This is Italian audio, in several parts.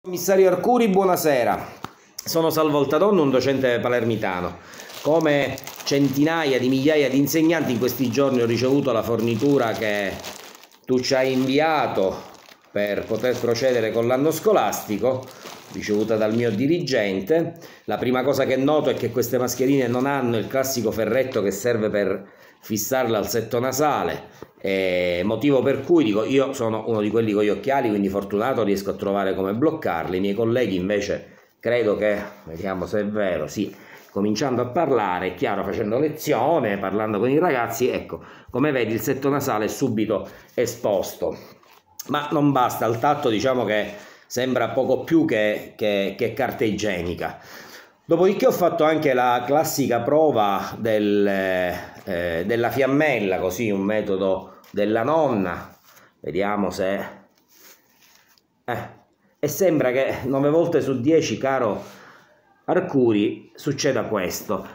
Commissario Arcuri, buonasera. Sono Salvo Altadonna, un docente palermitano. Come centinaia di migliaia di insegnanti, in questi giorni ho ricevuto la fornitura che tu ci hai inviato per poter procedere con l'anno scolastico, ricevuta dal mio dirigente. La prima cosa che noto è che queste mascherine non hanno il classico ferretto che serve per fissarla al setto nasale, motivo per cui dico, io sono uno di quelli con gli occhiali, quindi fortunato, riesco a trovare come bloccarli. I miei colleghi invece credo che, vediamo se è vero, sì, cominciando a parlare, è chiaro, facendo lezione, parlando con i ragazzi, ecco, come vedi il setto nasale è subito esposto. Ma non basta, al tatto diciamo che sembra poco più che carta igienica. Dopodiché ho fatto anche la classica prova della fiammella, così un metodo della nonna, vediamo se... E sembra che 9 volte su 10, caro Arcuri, succeda questo.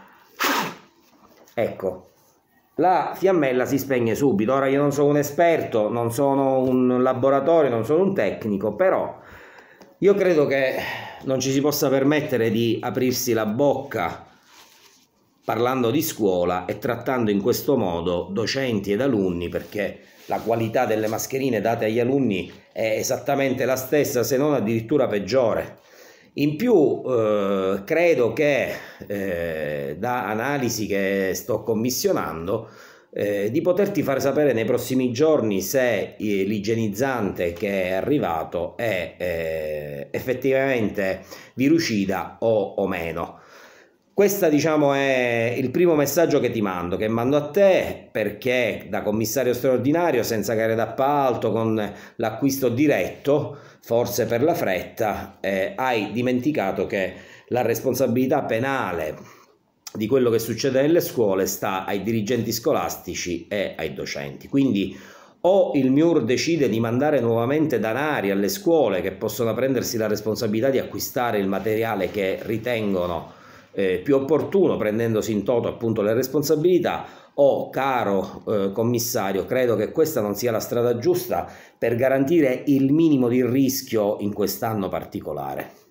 Ecco, la fiammella si spegne subito. Ora io non sono un esperto, non sono un laboratorio, non sono un tecnico, però io credo che non ci si possa permettere di aprirsi la bocca parlando di scuola e trattando in questo modo docenti ed alunni, perché la qualità delle mascherine date agli alunni è esattamente la stessa, se non addirittura peggiore. In più credo che da analisi che sto commissionando di poterti fare sapere nei prossimi giorni se l'igienizzante che è arrivato è effettivamente virucida o meno. Questo, diciamo, è il primo messaggio che ti mando, che mando a te, perché da commissario straordinario, senza gare d'appalto, con l'acquisto diretto, forse per la fretta, hai dimenticato che la responsabilità penale di quello che succede nelle scuole sta ai dirigenti scolastici e ai docenti. Quindi o il MIUR decide di mandare nuovamente danari alle scuole che possono prendersi la responsabilità di acquistare il materiale che ritengono più opportuno, prendendosi in toto appunto le responsabilità, o caro commissario, credo che questa non sia la strada giusta per garantire il minimo di rischio in quest'anno particolare.